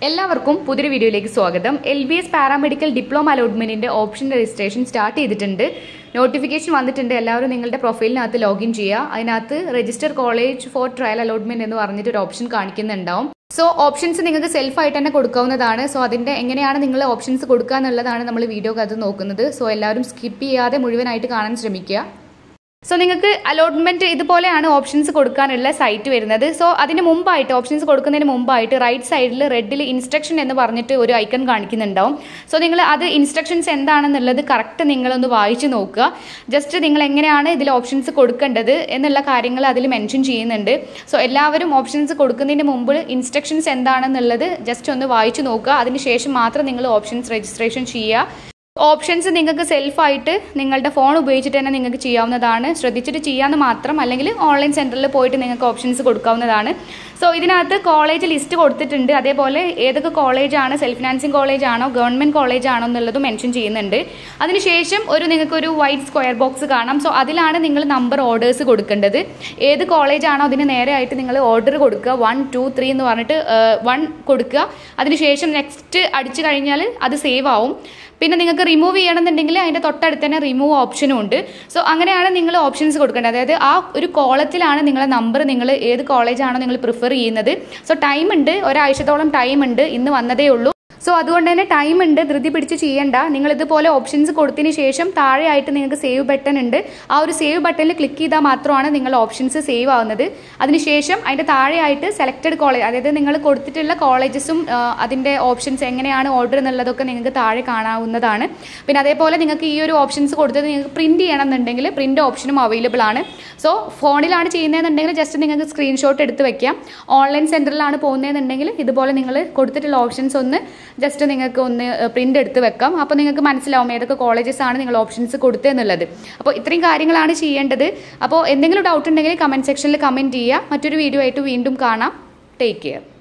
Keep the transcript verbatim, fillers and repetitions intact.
എല്ലാവർക്കും പുതിയൊരു വീഡിയോയിലേക്ക് സ്വാഗതം. L B S paramedical diploma അലോട്ട്മെന്റിന്റെ ഓപ്ഷൻ രജിസ്ട്രേഷൻ സ്റ്റാർട്ട് ചെയ്തിട്ടുണ്ട്. നോട്ടിഫിക്കേഷൻ വന്നിട്ടുണ്ട്. എല്ലാവരും നിങ്ങളുടെ പ്രൊഫൈലിനകത്ത് ലോഗിൻ ചെയ്യുക. അതിനകത്ത് register college for trial allotment എന്ന് പറഞ്ഞിട്ട് ഒരു ഓപ്ഷൻ കാണിക്കുന്നുണ്ടാവും. സോ ഓപ്ഷൻസ് നിങ്ങൾക്ക് സെൽഫ് ആയിട്ട് തന്നെ കൊടുക്കാവുന്നതാണ്. സോ അതിന്റെ എങ്ങനെയാണ് നിങ്ങൾ ഓപ്ഷൻസ് കൊടുക്കുക എന്നുള്ളതാണ് നമ്മൾ വീഡിയോക്കകത്ത് നോക്കുന്നത്. സോ എല്ലാവരും സ്കിപ്പ് ചെയ്യാതെ മുഴുവനായിട്ട് കാണാൻ ശ്രമിക്കുക. സോ നിങ്ങൾക്ക് അലോട്ട്മെന്റ് ഇതുപോലെയാണ് ഓപ്ഷൻസ് കൊടുക്കാനുള്ള സൈറ്റ് വരുന്നത്. സോ അതിന് മുമ്പായിട്ട് ഓപ്ഷൻസ് കൊടുക്കുന്നതിന് മുമ്പായിട്ട് റൈറ്റ് സൈഡിൽ റെഡിൽ ഇൻസ്ട്രക്ഷൻ എന്ന് പറഞ്ഞിട്ട് ഒരു ഐക്കൺ കാണിക്കുന്നുണ്ടാവും. സോ നിങ്ങൾ അത് ഇൻസ്ട്രക്ഷൻസ് എന്താണെന്നുള്ളത് കറക്റ്റ് നിങ്ങളൊന്ന് വായിച്ചു നോക്കുക. ജസ്റ്റ് നിങ്ങൾ എങ്ങനെയാണ് ഇതിൽ ഓപ്ഷൻസ് കൊടുക്കേണ്ടത് എന്നുള്ള കാര്യങ്ങൾ അതിൽ മെൻഷൻ ചെയ്യുന്നുണ്ട്. സോ എല്ലാവരും ഓപ്ഷൻസ് കൊടുക്കുന്നതിന് മുമ്പ് ഇൻസ്ട്രക്ഷൻസ് എന്താണെന്നുള്ളത് ജസ്റ്റ് ഒന്ന് വായിച്ചു നോക്കുക. അതിനുശേഷം മാത്രം നിങ്ങൾ ഓപ്ഷൻസ് രജിസ്ട്രേഷൻ ചെയ്യുക. ഓപ്ഷൻസ് നിങ്ങൾക്ക് സെൽഫായിട്ട് നിങ്ങളുടെ ഫോൺ ഉപയോഗിച്ചിട്ട് തന്നെ നിങ്ങൾക്ക് ചെയ്യാവുന്നതാണ്. ശ്രദ്ധിച്ചിട്ട് ചെയ്യാമെന്ന് മാത്രം, അല്ലെങ്കിൽ ഓൺലൈൻ സെൻറ്ററിൽ പോയിട്ട് നിങ്ങൾക്ക് ഓപ്ഷൻസ് കൊടുക്കാവുന്നതാണ്. സോ ഇതിനകത്ത് കോളേജ് ലിസ്റ്റ് കൊടുത്തിട്ടുണ്ട്. അതേപോലെ ഏതൊക്കെ കോളേജാണ്, സെൽഫ് ഫിനാൻസിങ് കോളേജ് ആണോ ഗവൺമെൻറ് കോളേജ് ആണോ എന്നുള്ളത് മെൻഷൻ ചെയ്യുന്നുണ്ട്. അതിനുശേഷം ഒരു നിങ്ങൾക്കൊരു വൈറ്റ് സ്ക്വയർ ബോക്സ് കാണാം. സോ അതിലാണ് നിങ്ങൾ നമ്പർ ഓർഡേഴ്സ് കൊടുക്കേണ്ടത്. ഏത് കോളേജ് ആണോ അതിന് നേരെ ആയിട്ട് നിങ്ങൾ ഓർഡർ കൊടുക്കുക. വൺ ടു ത്രീ എന്ന് പറഞ്ഞിട്ട് വൺ കൊടുക്കുക. അതിനുശേഷം നെക്സ്റ്റ് അടിച്ചു കഴിഞ്ഞാൽ അത് സേവ് ആവും. പിന്നെ നിങ്ങൾക്ക് റിമൂവ് ചെയ്യണമെന്നുണ്ടെങ്കിൽ അതിൻ്റെ തൊട്ടടുത്ത് തന്നെ റിമൂവ് ഓപ്ഷനും ഉണ്ട്. സോ അങ്ങനെയാണ് നിങ്ങൾ ഓപ്ഷൻസ് കൊടുക്കേണ്ടത്. അതായത് ആ ഒരു കോളത്തിലാണ് നിങ്ങളെ നമ്പർ, നിങ്ങൾ ഏത് കോളേജാണോ നിങ്ങൾ പ്രിഫർ ചെയ്യുന്നത്. സോ ടൈം ഉണ്ട്, ഒരാഴ്ചത്തോളം ടൈം ഉണ്ട്. ഇന്ന് വന്നതേ ഉള്ളൂ. സോ അതുകൊണ്ട് തന്നെ ടൈം ഉണ്ട്, ധൃതി പിടിച്ച് ചെയ്യേണ്ട. നിങ്ങൾ ഇതുപോലെ ഓപ്ഷൻസ് കൊടുത്തതിന് ശേഷം താഴെയായിട്ട് നിങ്ങൾക്ക് സേവ് ബട്ടൺ ഉണ്ട്. ആ ഒരു സേവ് ബട്ടണിൽ ക്ലിക്ക് ചെയ്താൽ മാത്രമാണ് നിങ്ങൾ ഓപ്ഷൻസ് സേവ് ആവുന്നത്. അതിനുശേഷം അതിൻ്റെ താഴെയായിട്ട് സെലക്റ്റഡ് കോളേജ്, അതായത് നിങ്ങൾ കൊടുത്തിട്ടുള്ള കോളേജസും അതിൻ്റെ ഓപ്ഷൻസ് എങ്ങനെയാണ് ഓർഡർ എന്നുള്ളതൊക്കെ നിങ്ങൾക്ക് താഴെ കാണാവുന്നതാണ്. പിന്നെ അതേപോലെ നിങ്ങൾക്ക് ഈ ഒരു ഓപ്ഷൻസ് കൊടുത്തത് നിങ്ങൾക്ക് പ്രിൻറ്റ് ചെയ്യണം എന്നുണ്ടെങ്കിൽ പ്രിൻ്റ് ഓപ്ഷനും അവൈലബിൾ ആണ്. സോ ഫോണിലാണ് ചെയ്യുന്നതെന്നുണ്ടെങ്കിൽ ജസ്റ്റ് നിങ്ങൾക്ക് സ്ക്രീൻഷോട്ട് എടുത്ത് വെക്കാം. ഓൺലൈൻ സെൻറ്ററിലാണ് പോകുന്നതെന്നുണ്ടെങ്കിൽ ഇതുപോലെ നിങ്ങൾ കൊടുത്തിട്ടുള്ള ഓപ്ഷൻസ് ഒന്ന് ജസ്റ്റ് നിങ്ങൾക്ക് ഒന്ന് പ്രിൻ്റ് എടുത്ത് വെക്കാം. അപ്പോൾ നിങ്ങൾക്ക് മനസ്സിലാവും ഏതൊക്കെ കോളേജസ് ആണ് നിങ്ങൾ ഓപ്ഷൻസ് കൊടുത്തതെന്നുള്ളത്. അപ്പോൾ ഇത്രയും കാര്യങ്ങളാണ് ചെയ്യേണ്ടത്. അപ്പോൾ എന്തെങ്കിലും ഡൗട്ട് ഉണ്ടെങ്കിൽ കമൻറ്റ് സെക്ഷനിൽ കമൻറ്റ് ചെയ്യുക. മറ്റൊരു വീഡിയോ ആയിട്ട് വീണ്ടും കാണാം. Take care.